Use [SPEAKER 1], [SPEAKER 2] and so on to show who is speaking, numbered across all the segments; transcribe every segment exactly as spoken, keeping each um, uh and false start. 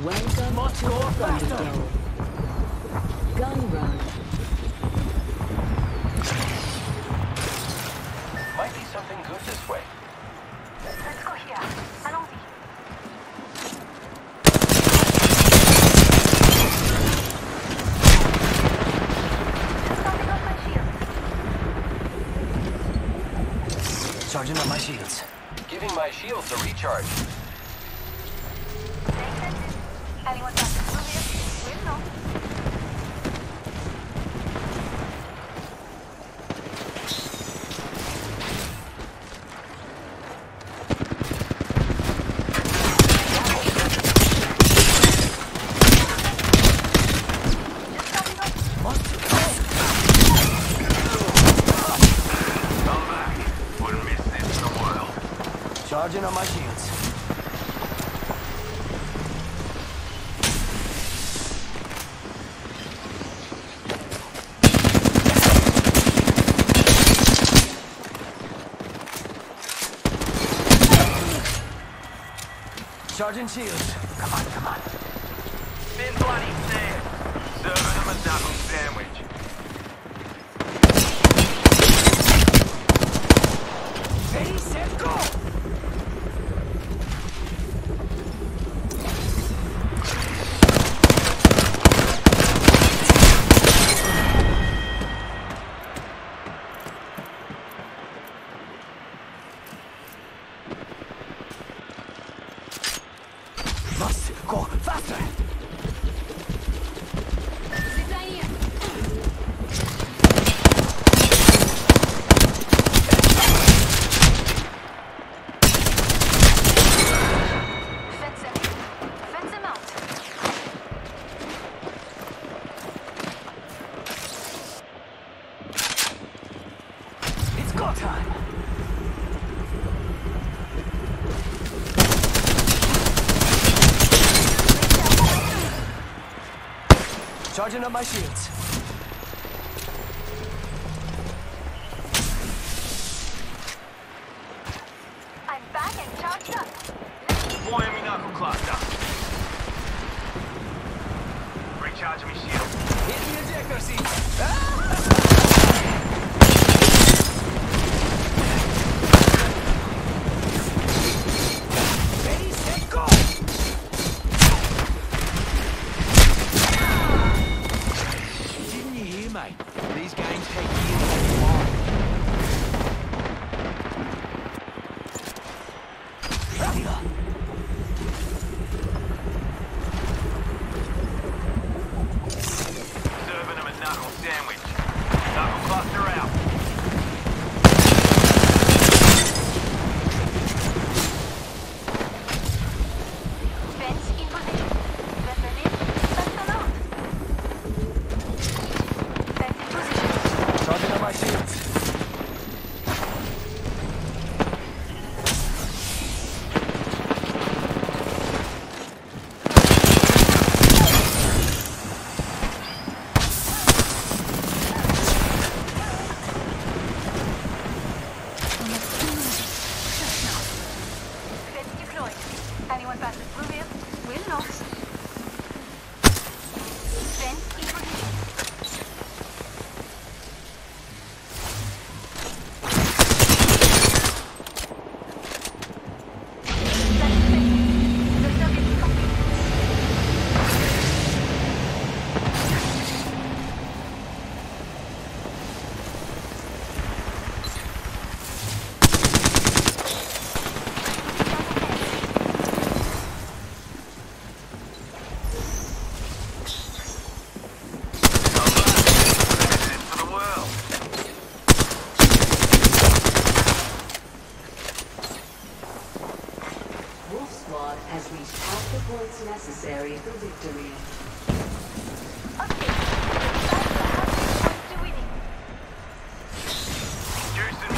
[SPEAKER 1] Welcome
[SPEAKER 2] Must
[SPEAKER 1] to
[SPEAKER 2] go
[SPEAKER 1] Thunderdome.
[SPEAKER 2] faster.
[SPEAKER 1] Gun run.
[SPEAKER 3] Might be something good this way.
[SPEAKER 4] Let's go here. Allons-y. Just starting off my shield.
[SPEAKER 2] Charging up my shields.
[SPEAKER 3] Giving my shields a recharge.
[SPEAKER 4] Make sense. Anyone got the blue here? We'll know.
[SPEAKER 2] Charging on my shields. Charging shields. Come on, come on.
[SPEAKER 5] Been bloody dead. Serving them a knuckle sandwich.
[SPEAKER 2] Ready, set, go! Must go faster!
[SPEAKER 4] Fence him. Fence him out.
[SPEAKER 2] It's go time! Charging up my shields.
[SPEAKER 4] I'm back and charged up.
[SPEAKER 5] Deploying me knuckle cluster. Recharging me shield.
[SPEAKER 2] Hit the ejector seat. Ready, set, go! Didn't you hear, mate? These games take years to unlock. Rápido!
[SPEAKER 5] Serving them a knuckle sandwich. Knuckle cluster out.
[SPEAKER 4] Fence in position. Fence them in. Fence them out. Fence in position.
[SPEAKER 2] Charging up my shields.
[SPEAKER 4] Fence deployed. Anyone passes through here? We'll know. Fence in position. Fence fixed. The circuit is complete.
[SPEAKER 5] For the world.
[SPEAKER 1] Wolf Squad has reached all the points necessary for victory.
[SPEAKER 4] Okay. What's to winning?
[SPEAKER 5] Juicing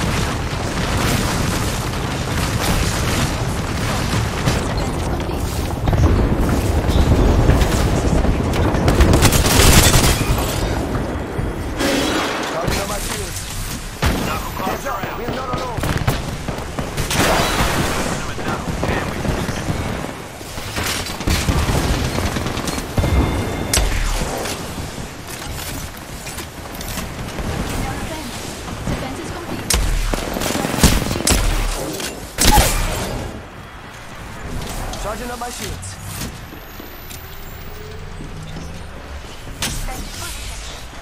[SPEAKER 2] Charging up my shields.
[SPEAKER 5] knuckle cluster out.
[SPEAKER 2] We are not alone.
[SPEAKER 5] Serving them a knuckle sandwich.
[SPEAKER 6] Charging up my shields.
[SPEAKER 4] Fence in position.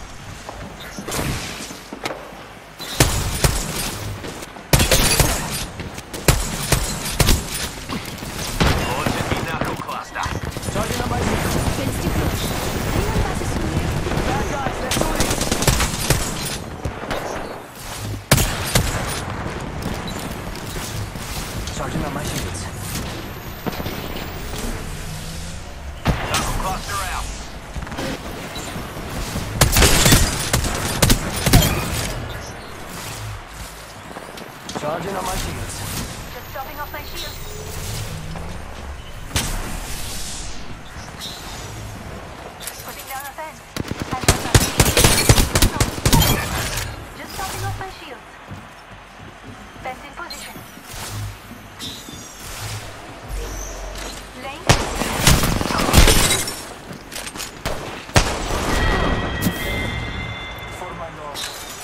[SPEAKER 5] Launching me knuckle cluster.
[SPEAKER 6] Charging up my shields.
[SPEAKER 7] Fence deployed. Anyone passes through here?
[SPEAKER 6] Bad guys, let's do this. Charging up my shields.
[SPEAKER 5] Knuckle cluster out.
[SPEAKER 6] Charging up my shields.
[SPEAKER 4] Just stopping off my shield. Putting down a fence. And no. Just stopping off my shield. Fence in position. Lane.
[SPEAKER 6] For my dog.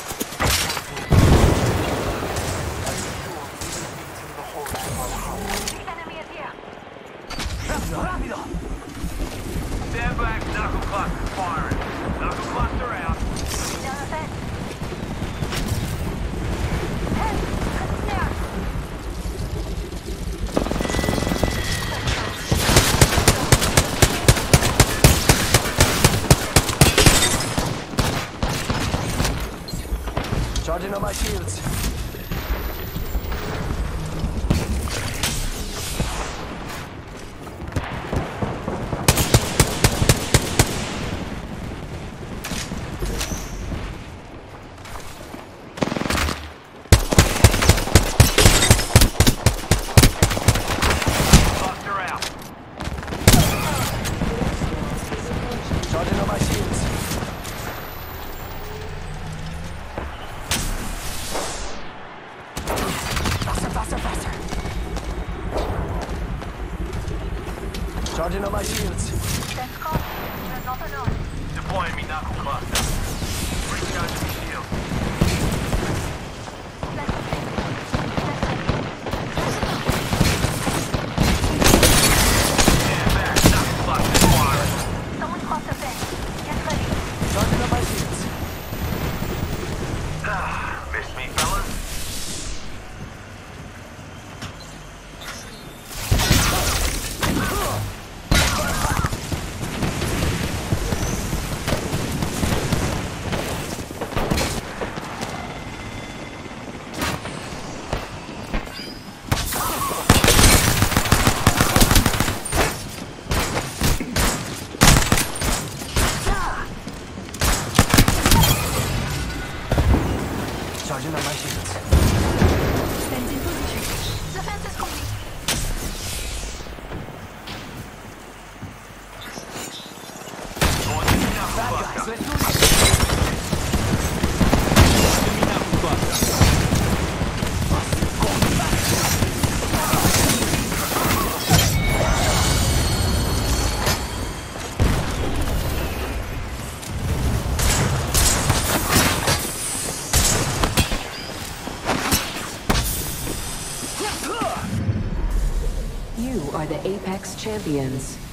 [SPEAKER 4] The enemy is here.
[SPEAKER 6] Rápido, rápido.
[SPEAKER 5] Stand back, knuckle cluster firing. Knuckle cluster out.
[SPEAKER 4] Putting down a fence. Hey, cut there.
[SPEAKER 6] Charging up my shields.
[SPEAKER 5] Cluster out.
[SPEAKER 6] Charging up my shields. Faster, faster, faster. Charging up my shields.
[SPEAKER 4] Fence caught. You're not alone.
[SPEAKER 5] Deploying me knuckle cluster. Recharging me shield. Stand back, knuckle cluster firing.
[SPEAKER 4] Someone crossed the fence. Get ready.
[SPEAKER 6] Charging up my shields.
[SPEAKER 5] Ah, missed me, fellas?
[SPEAKER 6] Charging up my shields.
[SPEAKER 7] Fence in position.
[SPEAKER 4] The fence is complete.
[SPEAKER 5] Launching me knuckle
[SPEAKER 6] Bad guys,
[SPEAKER 5] cluster.
[SPEAKER 6] let's do this.
[SPEAKER 2] Enemy knuckle cluster.
[SPEAKER 1] You are the Apex Champions.